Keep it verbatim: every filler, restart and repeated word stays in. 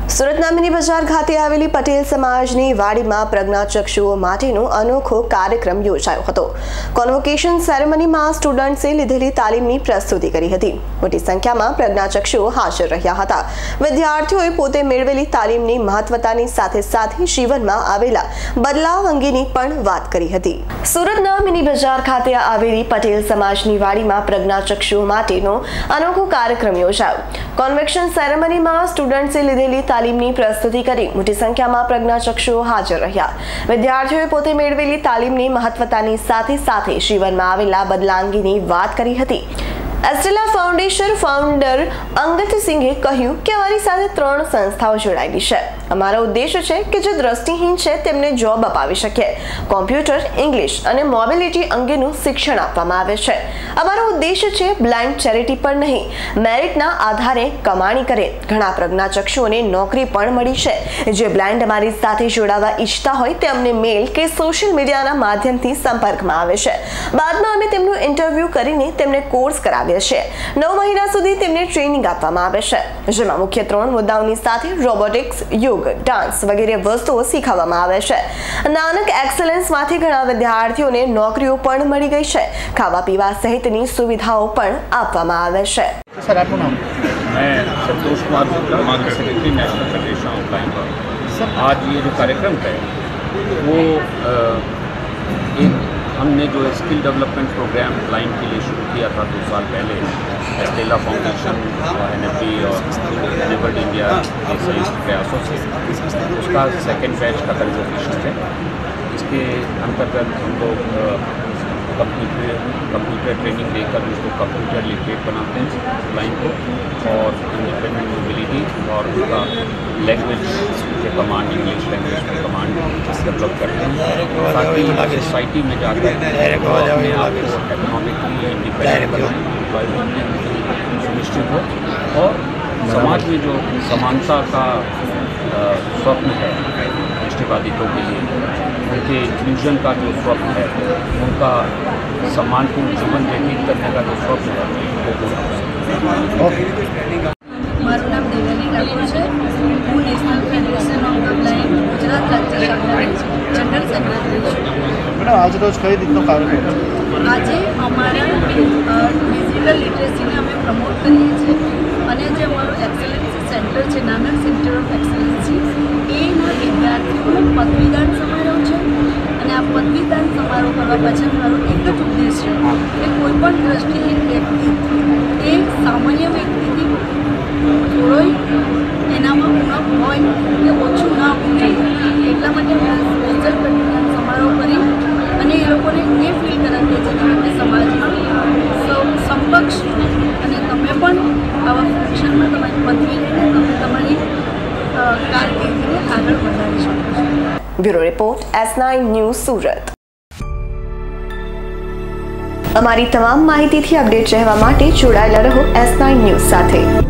સુરતના મિની બજાર ખાતે આવેલી પટેલ સમાજની વાડીમાં પ્રજ્ઞાચક્ષુઓ માટેનો અનોખો કાર્યક્રમ યોજાયો હતો। કોન્વોકેશન સેરેમનીમાં સ્ટુડન્ટ્સે લીધેલી તાલીમની પ્રસ્તુતિ કરી હતી। મોટી સંખ્યામાં પ્રજ્ઞાચક્ષુઓ હાજર રહ્યા હતા। વિદ્યાર્થીઓએ પોતે મેળવેલી તાલીમની મહત્વતાની સાથે સાથે જીવનમાં આવેલા બદલાવ અંગેની પણ વાત કરી હતી। સુરતના મિની બજાર ખાતે આવેલી પટેલ સમાજની વાડીમાં પ્રજ્ઞાચક્ષુઓ માટેનો અનોખો કાર્યક્રમ યોજાયો। કોન્વોકેશન સેરેમનીમાં સ્ટુડન્ટ્સે લીધેલી તાલીમની પ્રસ્તુતિ કરી મોટી સંખ્યામાં પ્રજ્ઞાચક્ષુઓ હાજર રહ્યા। વિદ્યાર્થીઓએ પોતે મેળવેલી તાલીમની મહત્વતાની સાથે સાથે જીવનમાં આવેલા બદલાવ અંગેની વાત કરી હતી। એસ્ટેલા ફાઉન્ડેશન ફાઉન્ડર અંગત સિંઘે કહ્યું કે અમારી સાથે ત્રણ સંસ્થાઓ જોડાયેલી છે। અમારો ઉદ્દેશ્ય છે કે જે દ્રષ્ટિહીન છે તેમને જોબ અપાવી શકીએ। કોમ્પ્યુટર, ઇંગ્લિશ અને મોબિલિટી અંગેનું શિક્ષણ આપવામાં આવે છે। અમારો ઉદ્દેશ્ય છે બ્લાઇન્ડ ચેરિટી પર નહીં, મેરિટના આધારે કમાણી કરે। ઘણા પ્રજ્ઞાચક્ષુઓને નોકરી પણ મળી છે। જે બ્લાઇન્ડ અમારી સાથે જોડાવા ઈચ્છતા હોય તે અમને મેલ કે સોશિયલ મીડિયાના માધ્યમથી સંપર્કમાં આવે છે। બાદમાં અમે તેમનું ઇન્ટરવ્યુ કરીને તેમને કોર્સ કરાવીએ છીએ। નવ મહિના સુધી તેમને ટ્રેનિંગ આપવામાં આવે છે, જેમાં મુખ્ય ત્રણ મુદ્દાઓની સાથે રોબોટિક્સ, યોગ, ડાન્સ વગેરે વસ્તુઓ શીખવવામાં આવે છે। નાનક એક્સેલન્સમાંથી ઘણા વિદ્યાર્થીઓને નોકરીઓ પણ મળી ગઈ છે। ખાવા પીવા સહિતની સુવિધાઓ પણ આપવામાં આવે છે। सर आपका नाम? मैं Santosh Kumar Shukla, market secretary, national federation of blind. Sir आज ये जो कार्यक्रम है वो आ, एक हमने जो स्किल डेवलपमेंट प्रोग्राम ब्लाइंड के लिए शुरू किया था दो साल पहले, एस्टेला फाउंडेशन और एन एफ डी और एनेबल्ड इंडिया के संयुक्त प्रयासों से, उसका सेकेंड बैच का कन्वोकेशन है। इसके अंतर्गत हम लोग कंप्यूटर कंप्यूटर ट्रेनिंग देकर उसको कंप्यूटर लिटरेट बनाते हैं ब्लाइंड को, और इंडिपेंडेंट मोबिलिटी और उसका लैंग्वेज के कमांड, इंग्लिश लैंग्वेज के कमांड डेवलप करते हैं, ताकि सोसाइटी में जाकर अपने आप को इकोनॉमिकली इंडिपेंडेंट बनाएं, सुनिश्चित हो, और समाज में जो समानता का स्वप्न है दृष्टिबाधितों के लिए, उनके इंक्लूजन का जो स्वप्न है, उनका सम्मानपूर्ण जीवन व्यतीत करने का जो स्वप्न है वो पूरा हो सके। મારું નામ દેવયાની ઠાકોર છે। હું national federation of the blind Gujarat રાજ્ય શાખાની જનરલ સેક્રેટરી છું। મેડમ આજ રોજ કઈ રીતનો કાર્યક્રમ? આજે અમારા ડિજિટલ લિટરેસીને અમે પ્રમોટ કરીએ છીએ, અને જે અમારું એક્સેલન્સી સેન્ટર છે, નાનક સેન્ટર ઓફ એક્સેલન્સી, એના વિદ્યાર્થીઓનો પદવીદાન સમારોહ છે। અને આ પદવીદાન સમારોહ કરવા પાછળ મારો એક જ ઉદ્દેશ છે કે કોઈપણ દ્રષ્ટિહીન વ્યક્તિ એ સામાન્ય વ્યક્તિથી થોડોય એનામાં ઉણપ હોય કે ઓછું ના હોવું જોઈએ, એટલા માટે સ્પેશિયલ પદવીદાન સમારોહ કરી અને એ લોકોને એ ફીલ કરાવીએ છીએ કે તમે સમાજમાં સૌ સમકક્ષ છો અને તમે પણ આવા ફંક્શનમાં તમારી પદવી લઈને તમે તમારી કારકિર્દીને આગળ વધારી શકો છો। Bureau report S nine news Surat. અમારી તમામ માહિતીથી અપડેટ રહેવા માટે જોડાયેલા રહો એસ નાઇન ન્યૂઝ સાથે।